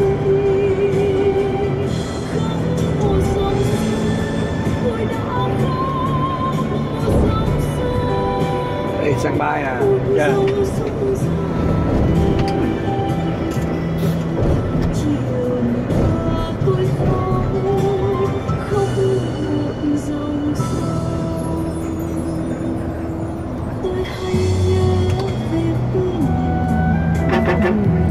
Đây sân bay nè. Yeah. Tôi hay nhớ về quê nhà.